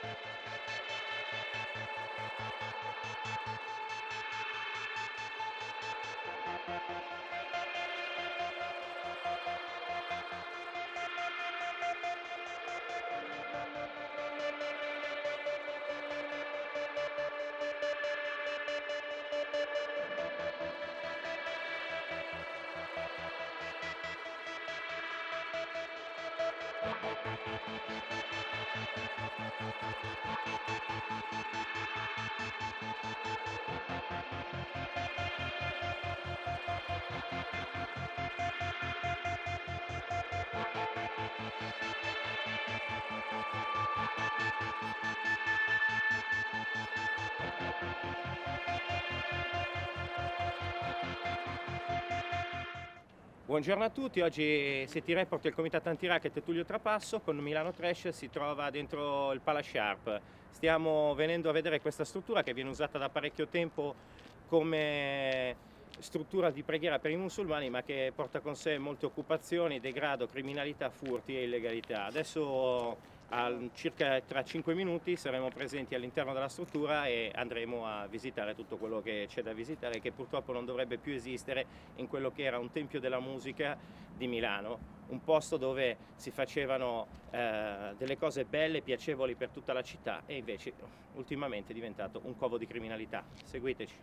Buongiorno a tutti, oggi City Report del Comitato Antiracket Tullio Trapasso con Milano Trash si trova dentro il Pala Sharp. Stiamo venendo a vedere questa struttura che viene usata da parecchio tempo come struttura di preghiera per i musulmani, ma che porta con sé molte occupazioni, degrado, criminalità, furti e illegalità. Adesso circa tra 5 minuti saremo presenti all'interno della struttura e andremo a visitare tutto quello che c'è da visitare, che purtroppo non dovrebbe più esistere in quello che era un tempio della musica di Milano, un posto dove si facevano delle cose belle, piacevoli per tutta la città, e invece ultimamente è diventato un covo di criminalità. Seguiteci.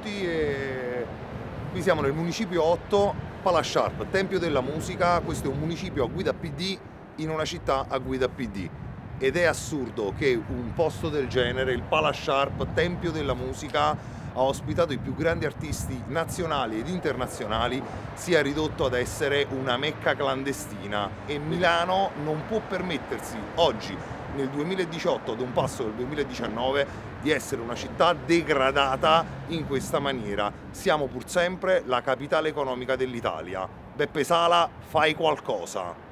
tutti e qui siamo nel municipio 8, Palasciarp, Tempio della Musica. Questo è un municipio a guida PD in una città a guida PD ed è assurdo che un posto del genere, il Palasciarp, Tempio della Musica, ha ospitato i più grandi artisti nazionali ed internazionali, sia ridotto ad essere una mecca clandestina e Milano non può permettersi oggi, nel 2018, ad un passo del 2019, di essere una città degradata in questa maniera. Siamo pur sempre la capitale economica dell'Italia. Beppe Sala, fai qualcosa!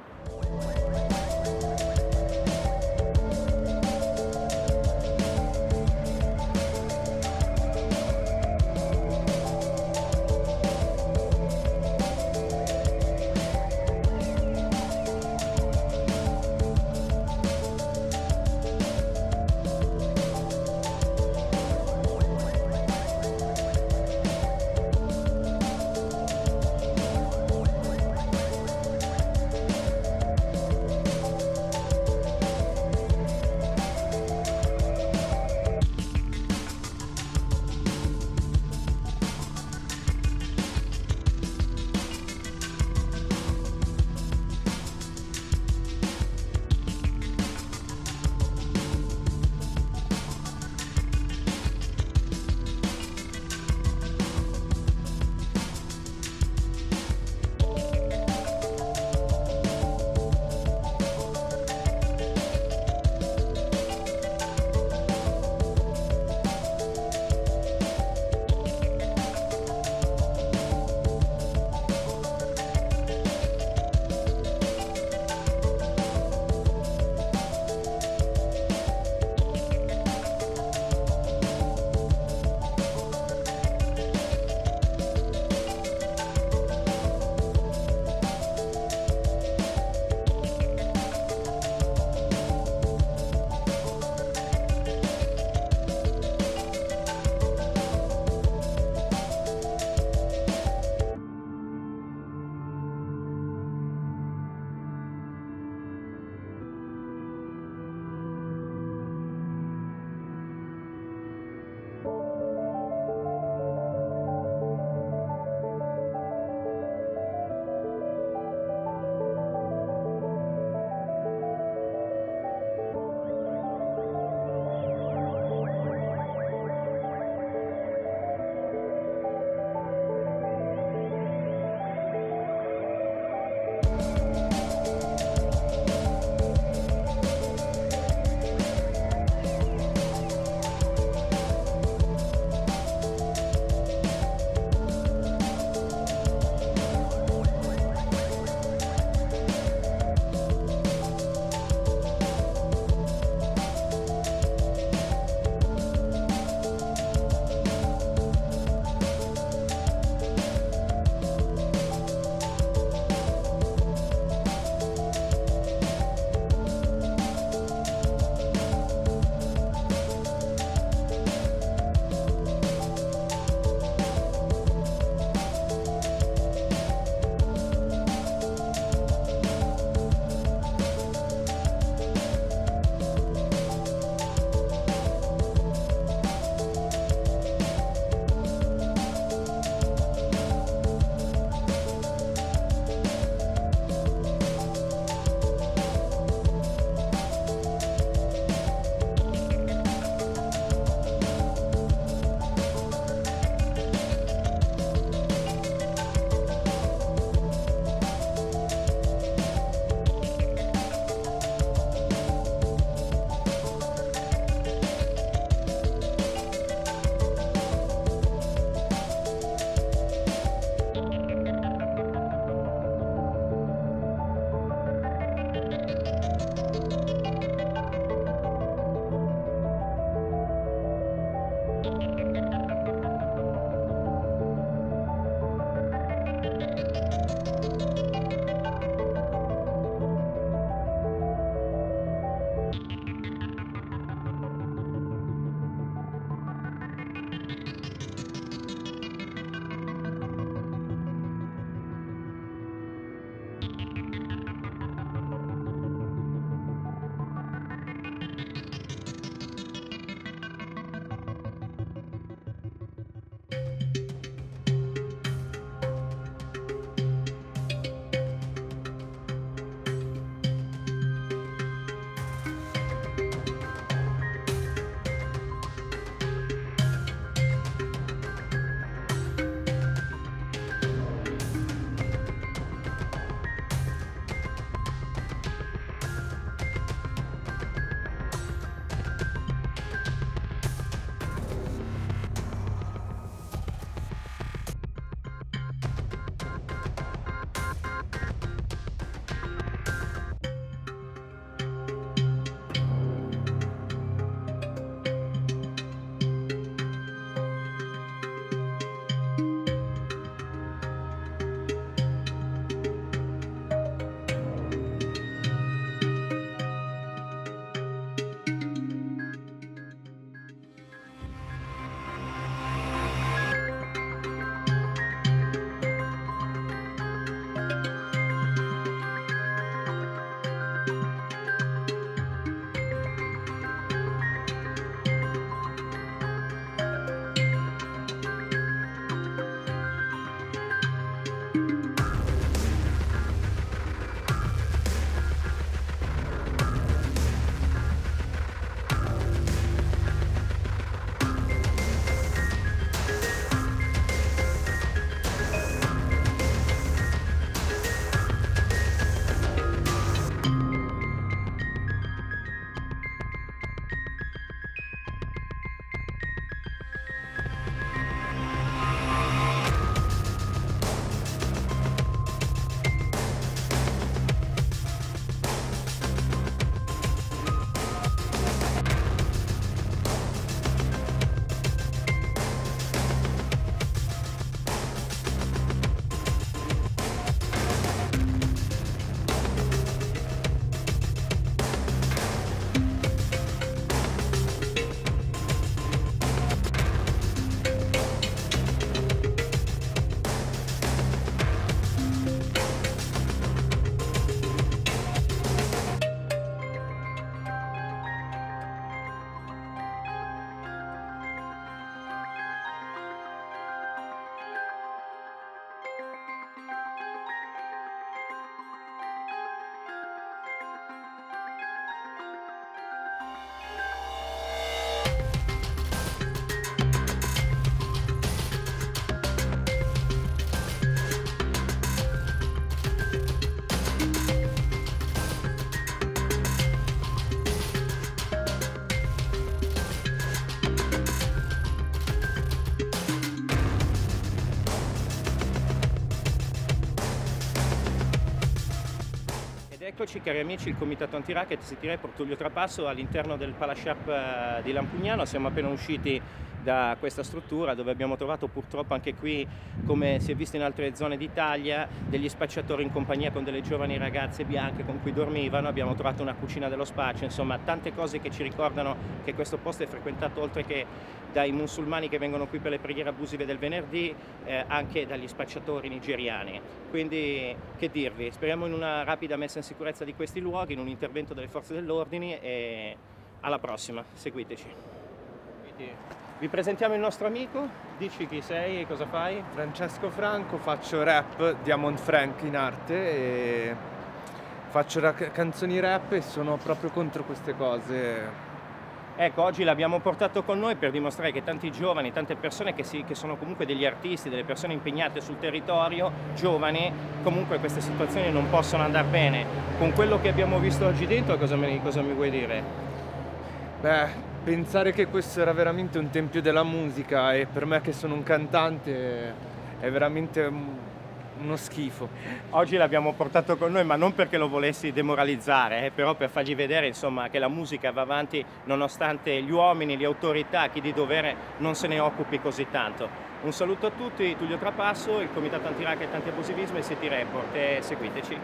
Eccoci cari amici, il Comitato Antiracket City Report Tullio Trapasso all'interno del Palasharp di Lampugnano. Siamo appena usciti da questa struttura dove abbiamo trovato purtroppo anche qui, come si è visto in altre zone d'Italia, degli spacciatori in compagnia con delle giovani ragazze bianche con cui dormivano. Abbiamo trovato una cucina dello spaccio, insomma tante cose che ci ricordano che questo posto è frequentato oltre che dai musulmani che vengono qui per le preghiere abusive del venerdì, anche dagli spacciatori nigeriani. Quindi che dirvi, speriamo in una rapida messa in sicurezza di questi luoghi, in un intervento delle forze dell'ordine e alla prossima, seguiteci. Vi presentiamo il nostro amico, dici chi sei e cosa fai? Francesco Franco, faccio rap, Diamond Frank in arte e faccio canzoni rap e sono proprio contro queste cose. Ecco, oggi l'abbiamo portato con noi per dimostrare che tanti giovani, tante persone che sono comunque degli artisti, delle persone impegnate sul territorio, giovani, comunque queste situazioni non possono andare bene. Con quello che abbiamo visto oggi dentro, cosa mi vuoi dire? Beh, pensare che questo era veramente un tempio della musica e per me che sono un cantante è veramente uno schifo. Oggi l'abbiamo portato con noi, ma non perché lo volessi demoralizzare, però per fargli vedere insomma che la musica va avanti nonostante gli uomini, le autorità, chi di dovere non se ne occupi così tanto. Un saluto a tutti, Tullio Trapasso, il Comitato Antiracket Antiabusivismo e City Report, e seguiteci.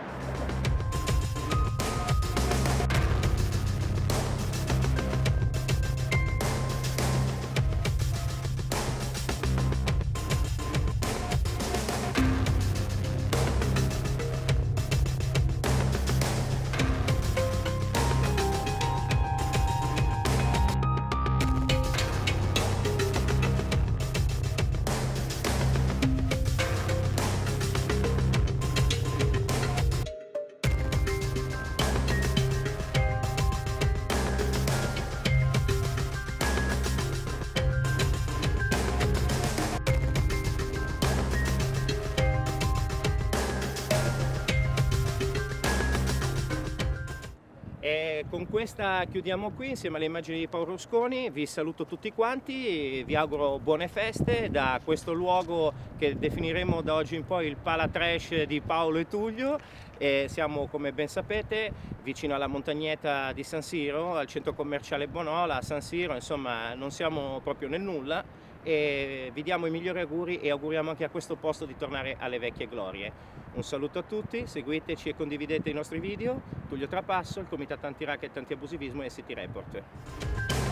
E con questa chiudiamo qui insieme alle immagini di Paolo Rusconi. Vi saluto tutti quanti, vi auguro buone feste da questo luogo che definiremo da oggi in poi il Pala Trash di Paolo e Tullio. E siamo, come ben sapete, vicino alla montagnetta di San Siro, al centro commerciale Bonola, a San Siro, insomma non siamo proprio nel nulla, e vi diamo i migliori auguri e auguriamo anche a questo posto di tornare alle vecchie glorie. Un saluto a tutti, seguiteci e condividete i nostri video. Tullio Trapasso, il Comitato Antiracket Antiabusivismo e City Report.